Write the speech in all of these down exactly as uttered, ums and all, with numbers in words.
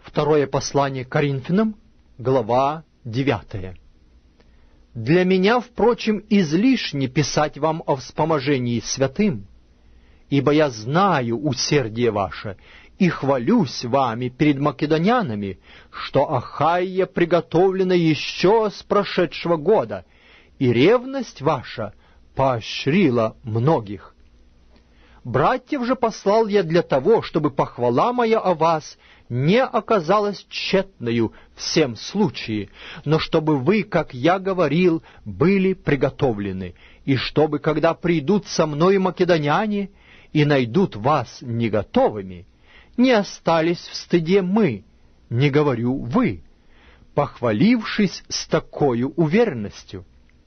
Второе послание к Коринфянам, глава девятая. «Для меня, впрочем, излишне писать вам о вспоможении святым, ибо я знаю усердие ваше и хвалюсь вами перед македонянами, что Ахайя приготовлена еще с прошедшего года, и ревность ваша поощрила многих. Братьев же послал я для того, чтобы похвала моя о вас не оказалась тщетною в всем случае, но чтобы вы, как я говорил, были приготовлены, и чтобы, когда придут со мною македоняне и найдут вас не готовыми, не остались в стыде мы, не говорю вы, похвалившись с такою уверенностью.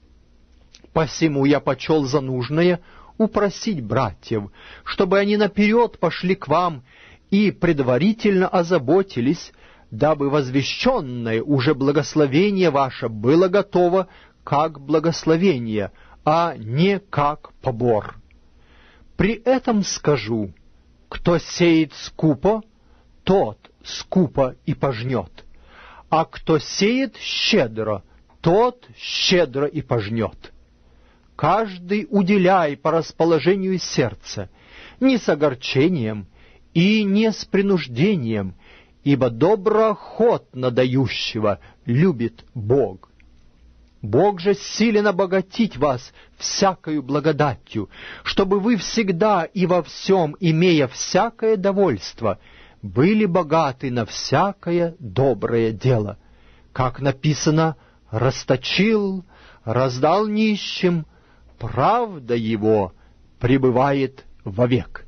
Посему я почел за нужное упросить братьев, чтобы они наперед пошли к вам и предварительно озаботились, дабы возвещенное уже благословение ваше было готово как благословение, а не как побор. При этом скажу, кто сеет скупо, тот скупо и пожнет, а кто сеет щедро, тот щедро и пожнет. Каждый уделяй по расположению сердца, не с огорчением и не с принуждением, ибо доброохотно дающего любит Бог. Бог же силен обогатить вас всякою благодатью, чтобы вы всегда и во всем, имея всякое довольство, были богаты на всякое доброе дело. Как написано: расточил, раздал нищим, правда его пребывает вовек.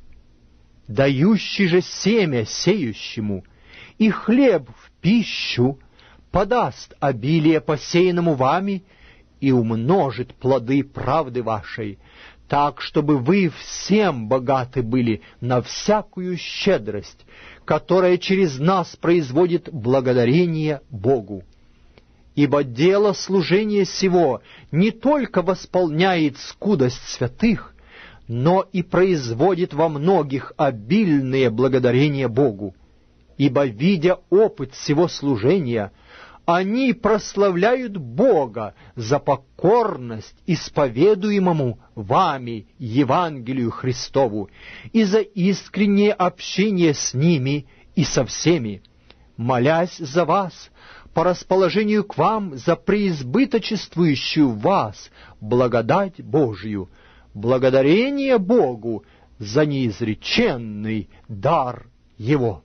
Дающий же семя сеющему и хлеб в пищу подаст обилие посеянному вами и умножит плоды правды вашей, так, чтобы вы всем богаты были на всякую щедрость, которая через нас производит благодарение Богу. Ибо дело служения сего не только восполняет скудость святых, но и производит во многих обильные благодарения Богу. Ибо, видя опыт всего служения, они прославляют Бога за покорность исповедуемому вами Евангелию Христову и за искреннее общение с ними и со всеми, молясь за вас, по расположению к вам за преизбыточествующую в вас благодать Божию, благодарение Богу за неизреченный дар Его».